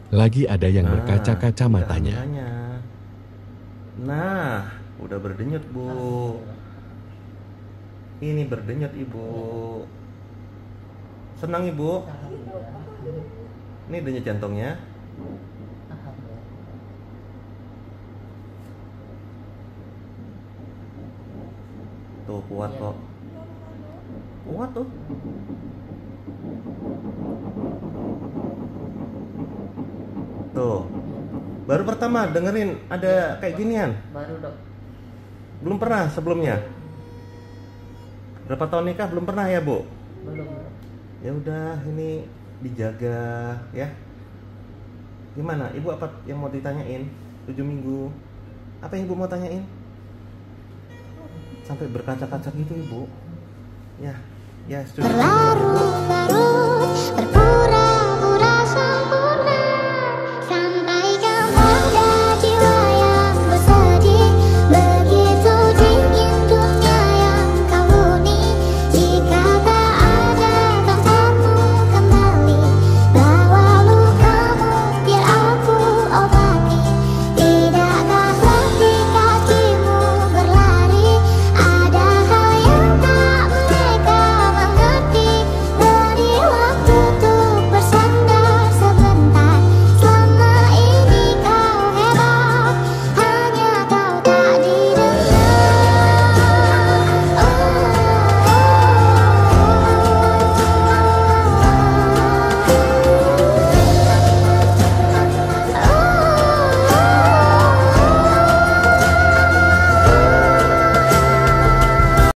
Lagi ada yang Nah, berkaca-kaca ini matanya. kehamilannya. Nah, udah berdenyut, Bu. Ini berdenyut, Ibu. Senang, Ibu? Ini denyut jantungnya. Tuh, kuat kok. Kuat tuh. Tuh. Baru pertama dengerin ada kayak ginian. Baru dok. Belum pernah sebelumnya. Berapa tahun nikah belum pernah ya, Bu? Belum dok. Ya udah, ini dijaga ya. Gimana? Ibu apa yang mau ditanyain? 7 minggu. Apa yang Ibu mau tanyain? Sampai berkaca-kaca gitu, Ibu. Ya, ya, setuju. Berlarut-larut